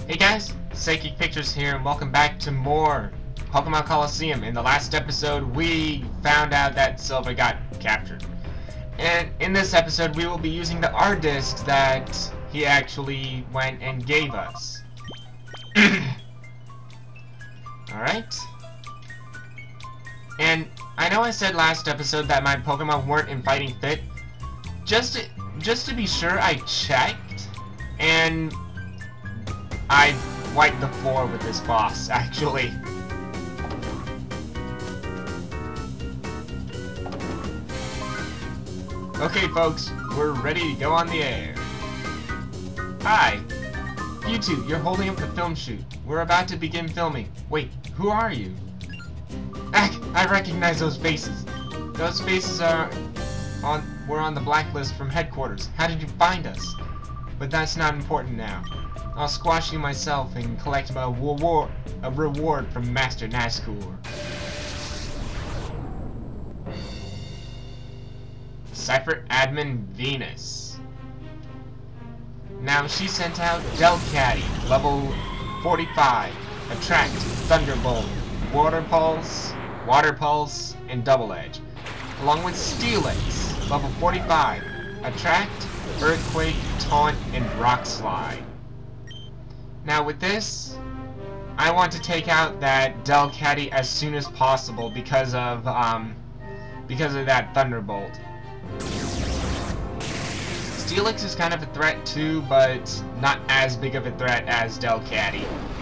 Hey guys, Psychic Pictures here, and welcome back to more Pokemon Colosseum. In the last episode, we found out that Silver got captured. And in this episode, we will be using the R discs that he actually went and gave us. Alright. And I know I said last episode that my Pokemon weren't in fighting fit. Just to be sure, I checked, and I wiped the floor with this boss, actually. Okay, folks, we're ready to go on the air. Hi. You two, you're holding up the film shoot. We're about to begin filming. Wait, who are you? I recognize those faces. Those faces were on the blacklist from headquarters. How did you find us? But that's not important now. I'll squash you myself and collect a reward from Master Nazgul. Cypher Admin Venus. Now she sent out Delcatty, level 45. Attract, Thunderbolt, Water Pulse, and Double Edge. Along with Steelix, level 45. Attract, Earthquake, Taunt, and Rock Slide. Now with this, I want to take out that Delcatty as soon as possible because of that Thunderbolt. Steelix is kind of a threat too, but not as big of a threat as Delcatty.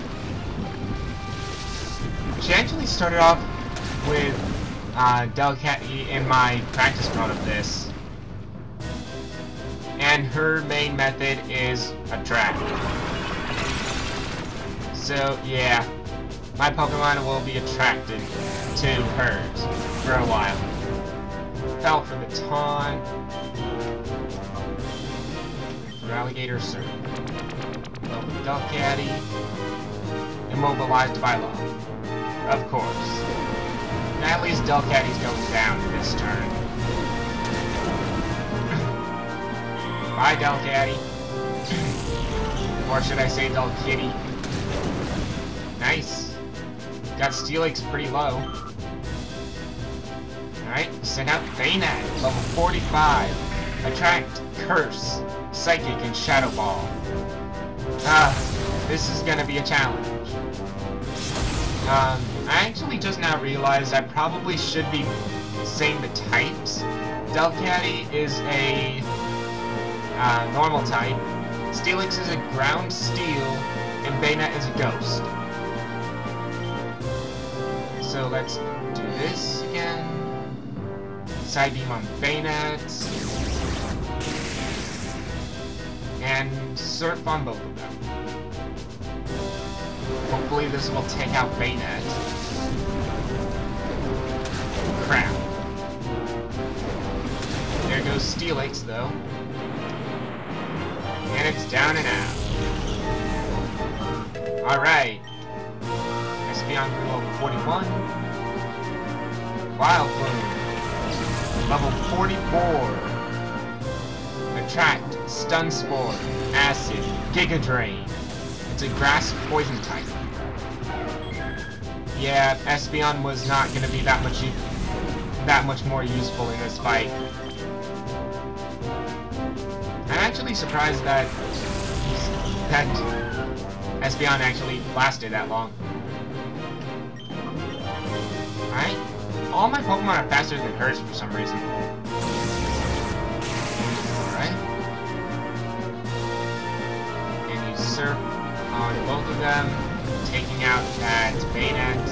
She actually started off with Delcatty in my practice run of this, and her main method is Attract. So, yeah, my Pokemon will be attracted to hers for a while. Fell for the taunt. For Alligator Surf. Level Delcatty. Immobilized by Law. Of course. Now at least Delcatty's going down this turn. Bye, Delcatty. Or should I say Delkitty? Nice. Got Steelix pretty low. Alright, send out Banat, level 45. Attract, Curse, Psychic, and Shadow Ball. This is gonna be a challenge. I actually just now realized I probably should be saying the types. Delcatty is a normal type. Steelix is a ground steel, and Banat is a ghost. So let's do this again. Side beam on Banat. And surf on both of them. Hopefully this will take out Banat. Crap. There goes Steelix though. And it's down and out. Alright. Beyond level 41. Wild Plume. Level 44. Attract, Stun Spore, Acid, Giga Drain. It's a grass poison type. Yeah, Espeon was not going to be that much more useful in this fight. I'm actually surprised that Espeon actually lasted that long. Alright, all my Pokemon are faster than hers for some reason. Alright. And you surf on both of them, taking out that Banat.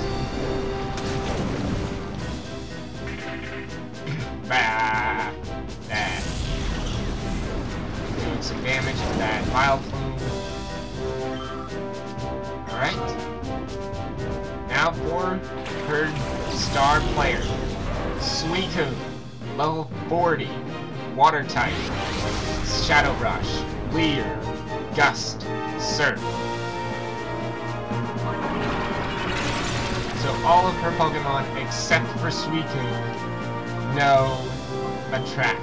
Bah! That. Doing some damage to that Wild Plume. Alright. Now for her star player. Suicune, level 40, Water type, Shadow Rush, Leer, Gust, Surf. So all of her Pokemon, except for Suicune, know Attract.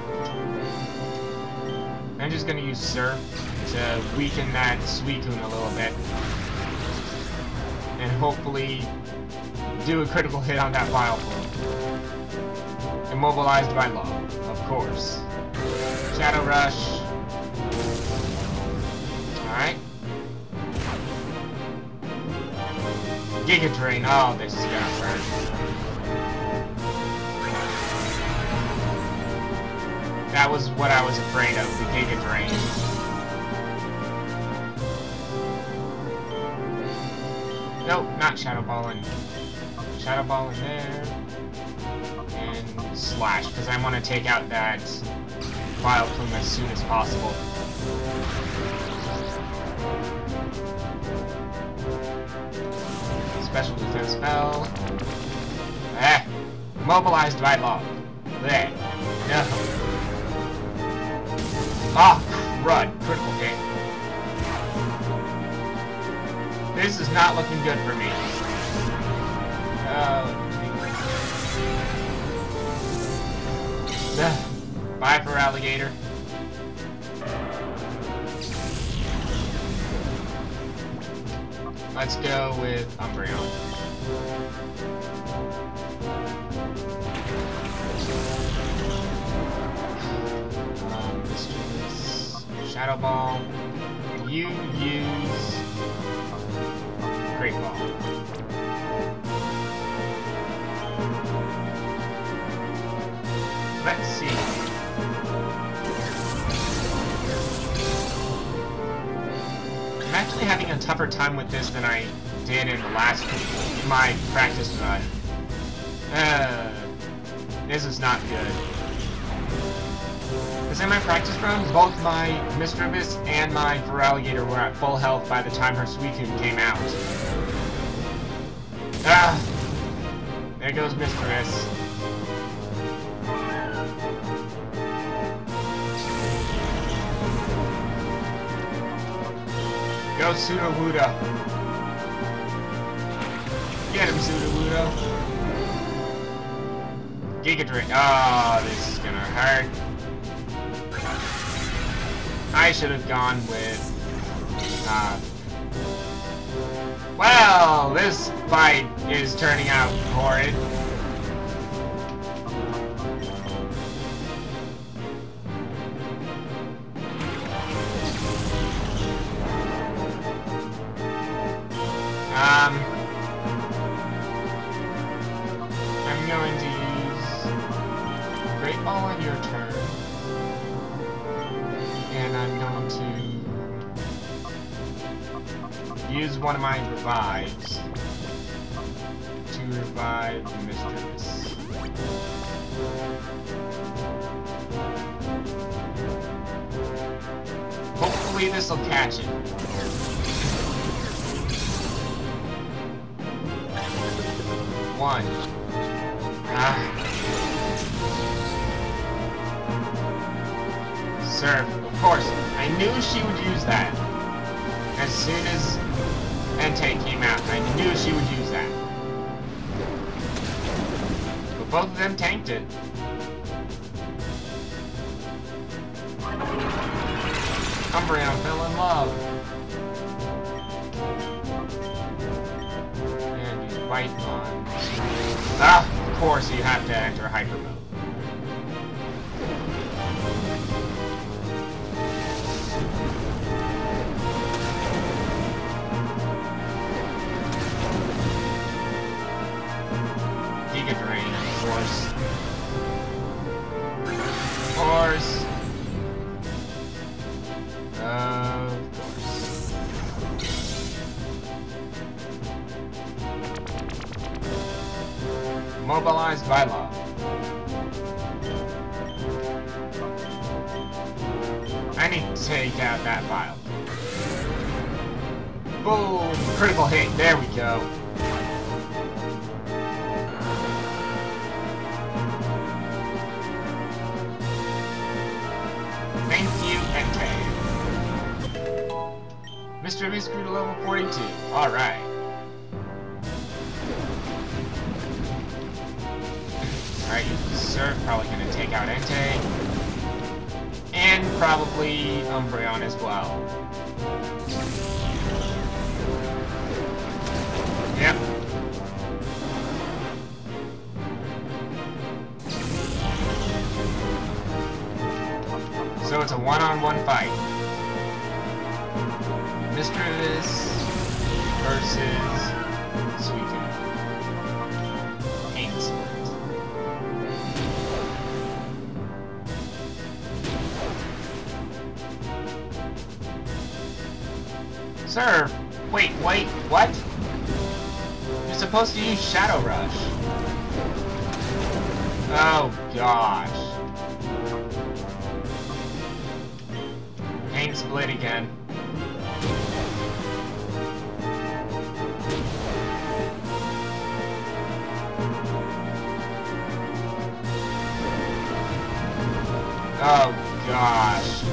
I'm just gonna use Surf to weaken that Suicune a little bit. hopefully do a critical hit on that Vile Plume. Immobilized by law, of course. Shadow Rush. Alright. Giga Drain. Oh, this is gonna hurt. That was what I was afraid of, the Giga Drain. Nope, not Shadow Ball in. Shadow Ball in there. And Slash, because I want to take out that Vile Plume as soon as possible. Special defense spell. Ah! Mobilized by law. There. No. Ah, crud. Critical hit. This is not looking good for me. Bye for alligator. Let's go with Umbreon. Shadow Ball. You use Great Ball. Let's see. I'm actually having a tougher time with this than I did in my practice run. This is not good. Because in my practice run, both my Misdreavus and my Feraligatr were at full health by the time her Suicune came out. Ah! There goes Misdreavus. Go Sudowoodo. Get him, Sudowoodo. Giga Drain. Oh, this is gonna hurt. I should have gone with... well, this fight is turning out horrid. I'm going to use Great Ball on your turn. And I'm going to use one of my revives to revive Misdreavus. Hopefully this will catch it. One. Surf. Of course. I knew she would use that. As soon as Entei came out, I knew she would use that. But both of them tanked it. Umbreon fell in love. And you bite on... Ah, of course you have to enter Hyper Mode. Giga Drain, of course. Of course. Mobilized by law. I need to take out that Vile. Boom! Critical hit. There we go. Thank you, Entei. Mr. Misdreavus grew to level 42. Alright. Alright, Surf probably gonna take out Entei. And probably Umbreon as well. Yep. one-on-one fight. Mistress versus Suicune. Pain Split. Sir, wait, what? You're supposed to use Shadow Rush. Oh gosh. Pain Split again. Oh gosh.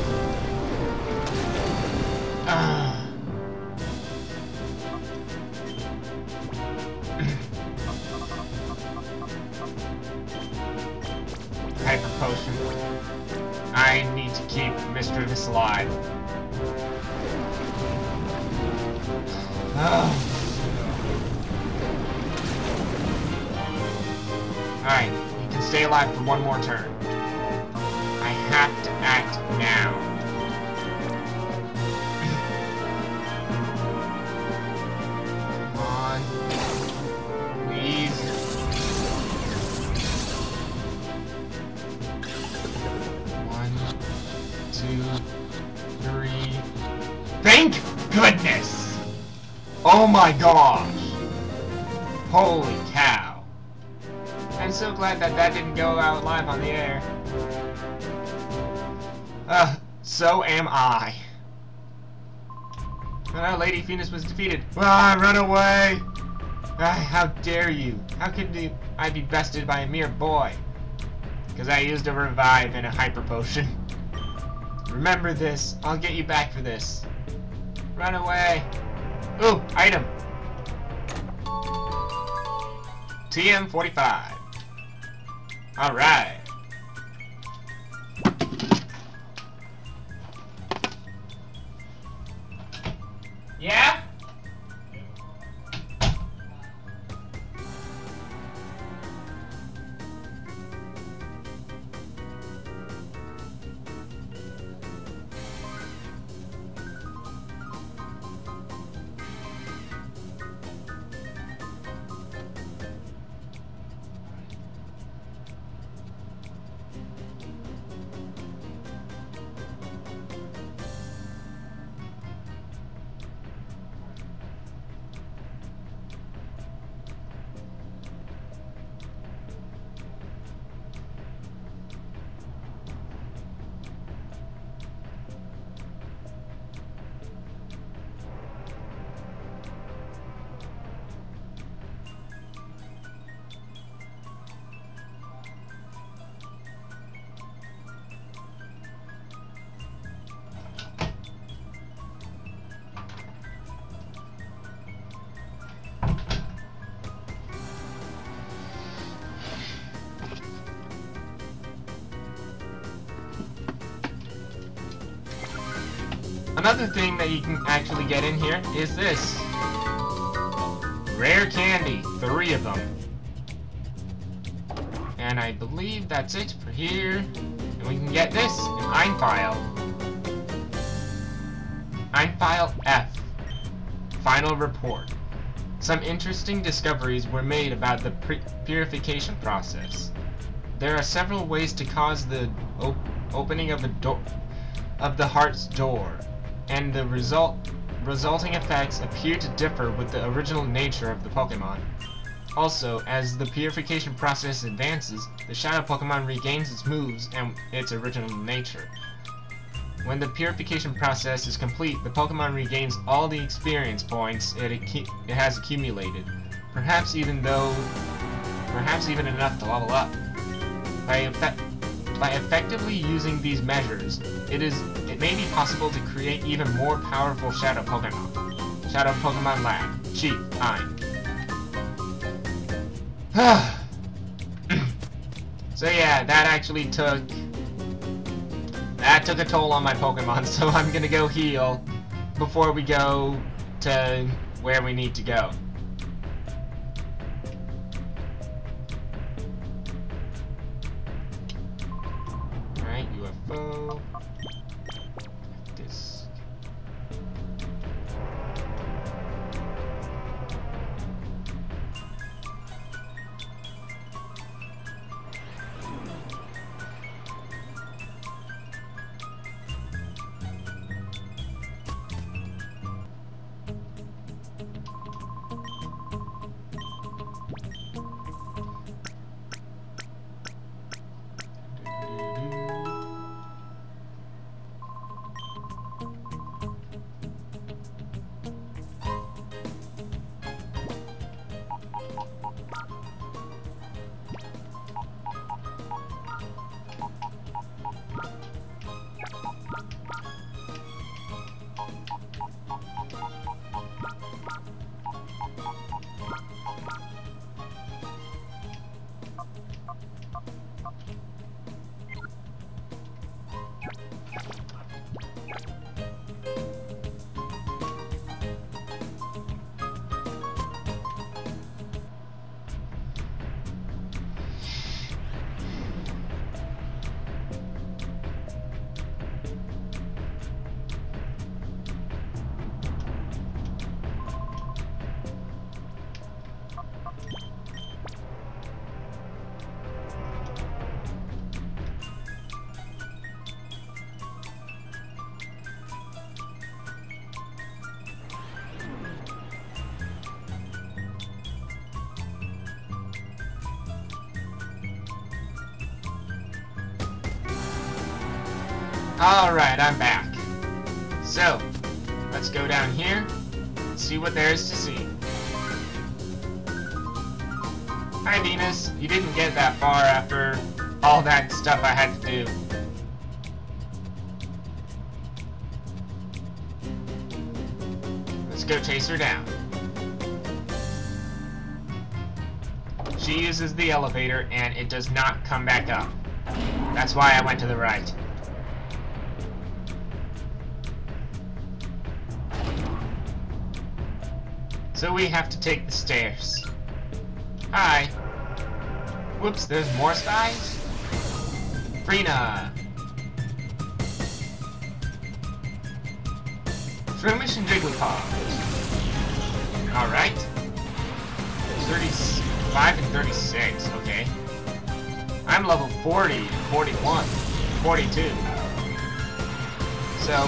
Hyper Potion. I need to keep Mistress alive. Alright, you can stay alive for one more turn. I have to act now. Come on. Please. One, two, three. Thank goodness! Oh my gosh! Holy cow. I'm so glad that that didn't go out live on the air. So am I. Well, Lady Venus was defeated. Ah, run away! How dare you? How could I be bested by a mere boy? Because I used a revive and a hyper potion. Remember this. I'll get you back for this. Run away. Ooh, item. TM45. Alright. Yeah? Another thing that you can actually get in here is this. Rare candy, 3 of them. And I believe that's it for here. And we can get this in Einfile. Einfile F. Final report. Some interesting discoveries were made about the purification process. There are several ways to cause the opening of the heart's door, and the resulting effects appear to differ with the original nature of the Pokemon. Also, as the purification process advances, the Shadow Pokemon regains its moves and its original nature. When the purification process is complete, the Pokemon regains all the experience points it has accumulated, perhaps even enough to level up. By effectively using these measures, it may be possible to create even more powerful Shadow Pokemon. Shadow Pokemon Lab. Chief, Ein. So yeah, that actually took a toll on my Pokemon, so I'm gonna go heal before we go to where we need to go. Alright, UFO. Alright, I'm back. So, let's go down here and see what there is to see. Hi, Venus. You didn't get that far after all that stuff I had to do. Let's go chase her down. She uses the elevator and it does not come back up. That's why I went to the right. So we have to take the stairs. Hi. Whoops, there's more spies? Frina. Shroomish and Jigglypuff. Alright. 35 and 36, okay. I'm level 40, 41, 42. So,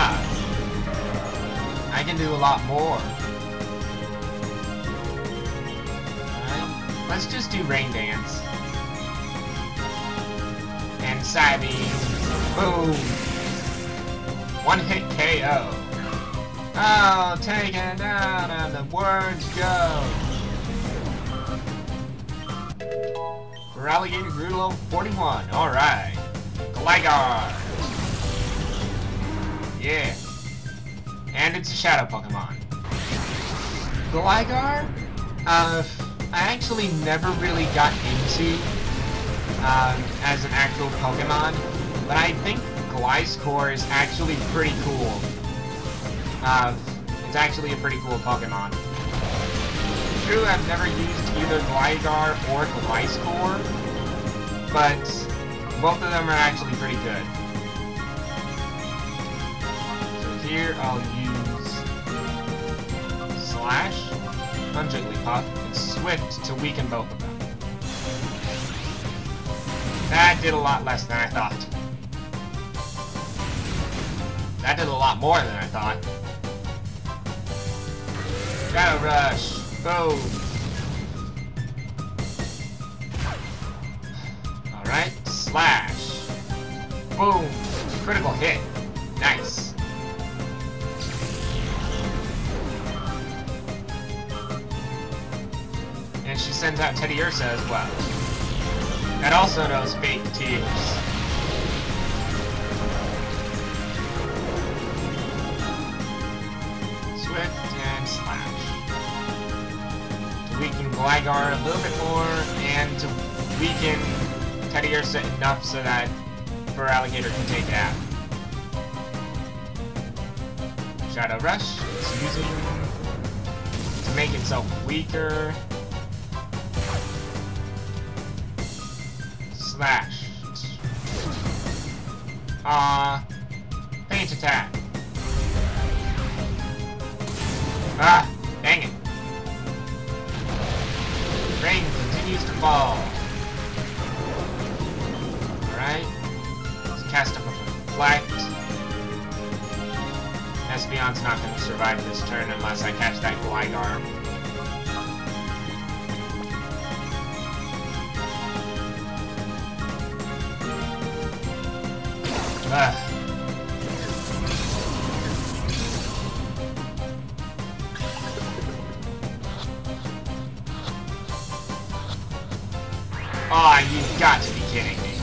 I can do a lot more. Let's just do Rain Dance. And side beam. Boom. One hit KO. Oh, taken down and the words go. For Alligator grew level 41. Alright. Gligar. Yeah. And it's a shadow Pokemon. Gligar? I actually never really got into as an actual Pokemon, but I think Gliscor is actually pretty cool. It's actually a pretty cool Pokemon. True, I've never used either Gligar or Gliscor, but both of them are actually pretty good. So here I'll use Slash on Jigglypuff and Swift to weaken both of them. That did a lot less than I thought. That did a lot more than I thought. Shadow Rush. Boom. Alright. Slash. Boom. Critical hit. Nice. And she sends out Teddy Ursa as well. That also knows fake tears. Swift and Slash. To weaken Gligar a little bit more, and to weaken Teddy Ursa enough so that Fur Alligator can take that. Shadow Rush. It's using to make itself weaker. Slash. Paint attack. Ah, dang it. Rain continues to fall. Alright. Let's cast up a Reflect. Espeon's not going to survive this turn unless I catch that Gligar. Oh, you've got to be kidding me.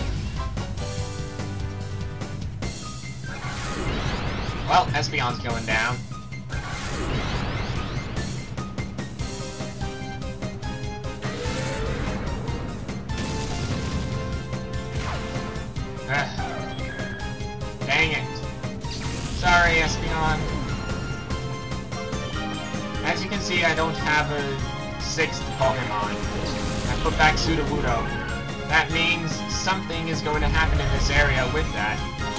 Well, Espeon's going down. Dang it. Sorry, Espeon. As you can see, I don't have a 6th Pokemon. I put back Sudowoodo. That means something is going to happen in this area with that.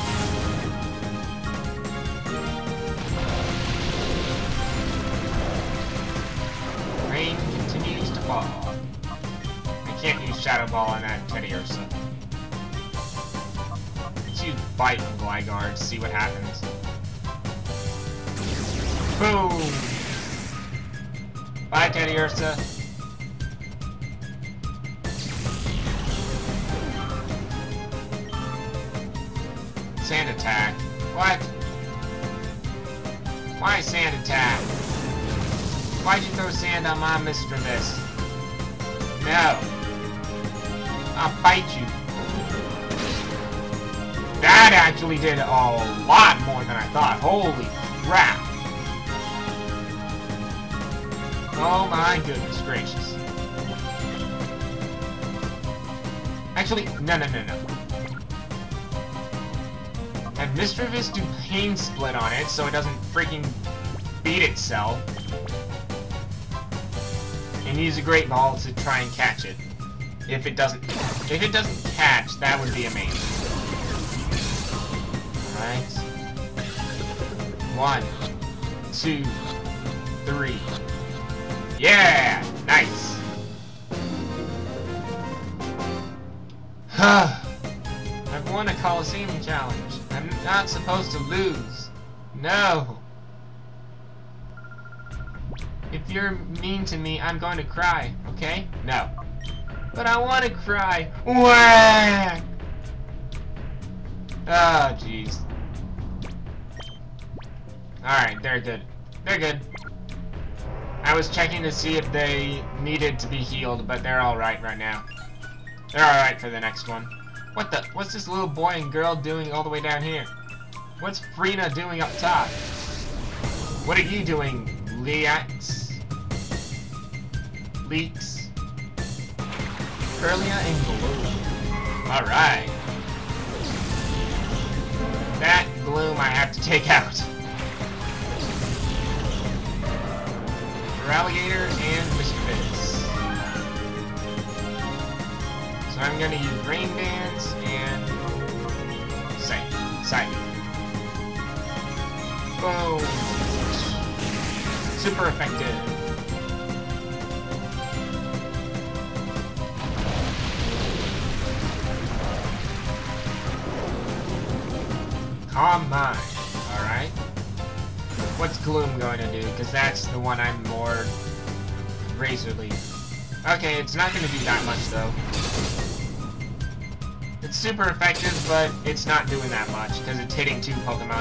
Rain continues to fall. I can't use Shadow Ball on that Teddy Ursa. Let's use Bite on Gligar to see what happens. Boom! Bye, Teddy Ursa. Sand attack. What? Why sand attack? Why'd you throw sand on my mistress? No. I'll bite you. That actually did a lot more than I thought. Holy crap. Oh my goodness gracious. Actually, no. Have Mischievous do Pain Split on it so it doesn't freaking beat itself. And use a Great Ball to try and catch it. If it doesn't catch, that would be amazing. Alright. 1, 2, 3. Yeah! Nice! I've won a Colosseum challenge. I'm not supposed to lose. No! If you're mean to me, I'm going to cry, okay? No. But I want to cry. Whack! Oh, jeez. Alright, they're good. They're good. I was checking to see if they needed to be healed, but they're alright right now. They're alright for the next one. What the? What's this little boy and girl doing all the way down here? What's Frina doing up top? What are you doing, Leax? Leaks? Curlia and Gloom. Alright. That Gloom I have to take out. Alligator and Mischievous. So I'm gonna use Rain Dance and Sight. Boom! Super effective. Calm Mind. Alright. What's Gloom going to do? Because that's the one I'm more Razor Leaf. Okay, it's not going to do that much though. It's super effective, but it's not doing that much because it's hitting 2 Pokemon.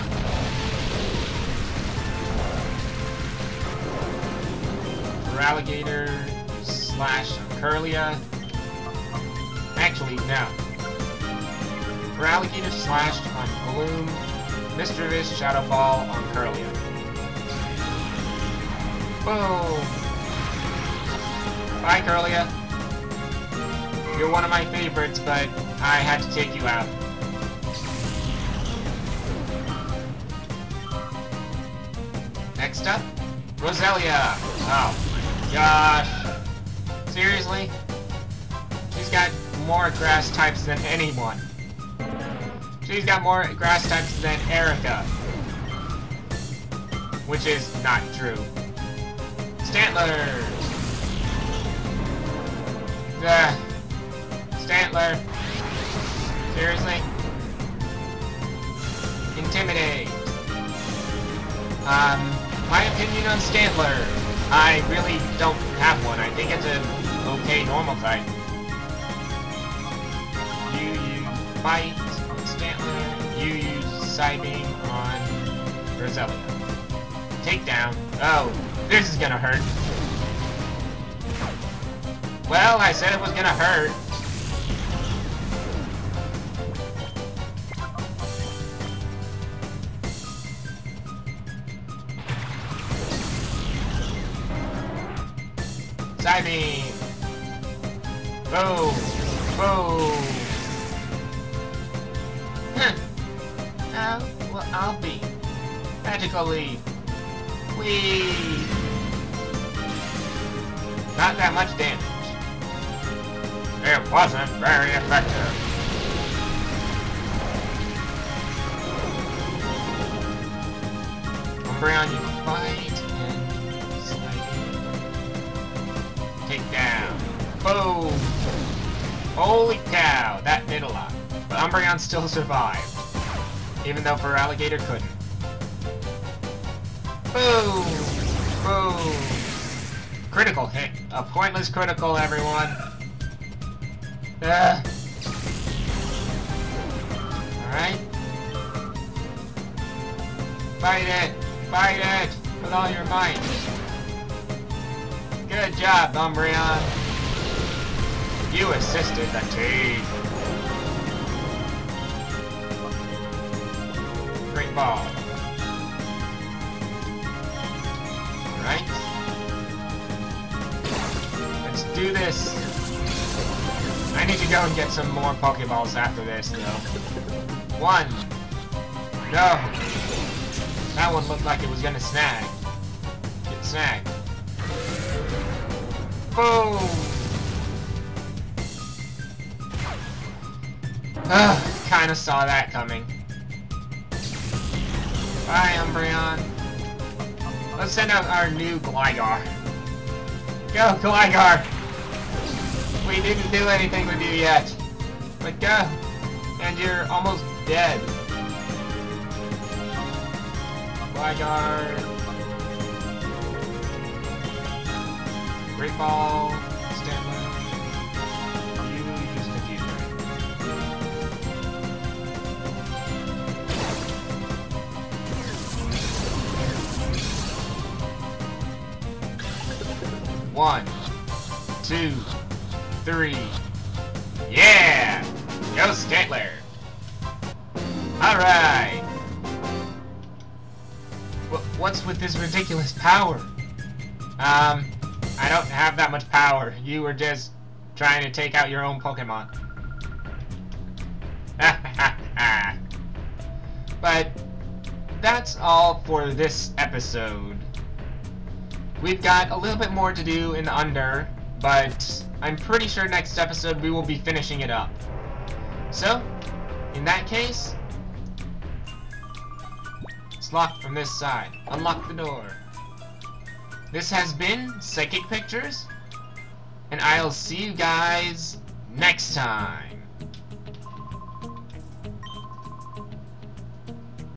For Alligator, slash on Curlia. Actually, no. For Alligator, slash on Gloom. Mischievous, Shadow Ball on Curlia. Boom! Bye, Curlia. You're one of my favorites, but I had to take you out. Next up, Roselia. Oh my gosh. Seriously? She's got more grass types than anyone. She's got more grass types than Erica. Which is not true. Stantler! Stantler! Seriously? Intimidate! My opinion on Stantler. I really don't have one. I think it's an okay normal type. You use Bite on Stantler. You use Psybeam on Roselia. Takedown. Oh, this is gonna hurt. Well, I said it was gonna hurt. Psybeam! Boom! Boom! Huh. Well, I'll be. Magical Leaf. Whee! Not that much damage. It wasn't very effective. Umbreon, you fight and slide. Take down. Boom! Holy cow, that did a lot. But Umbreon still survived. Even though Feraligatr couldn't. Boom! Boom! Critical hit. A pointless critical, everyone. Alright. Fight it! Fight it! With all your might! Good job, Umbreon! You assisted the team! Great ball. Right? Let's do this! I need to go and get some more Pokeballs after this, though. One! No! That one looked like it was gonna snag. Get snagged. Boom! Ugh, kinda saw that coming. Bye, Umbreon. Let's send out our new Gligar. Go, Gligar! We didn't do anything with you yet. But go! And you're almost dead. Gligar. Great ball. Stanley. You use Diffuser. One, 2, 3. Yeah! Go Stantler! Alright! What's with this ridiculous power? I don't have that much power. You were just trying to take out your own Pokemon. But that's all for this episode. We've got a little bit more to do in Under, but I'm pretty sure next episode we will be finishing it up. So, in that case, it's locked from this side. Unlock the door. This has been Psychic Pictures, and I'll see you guys next time.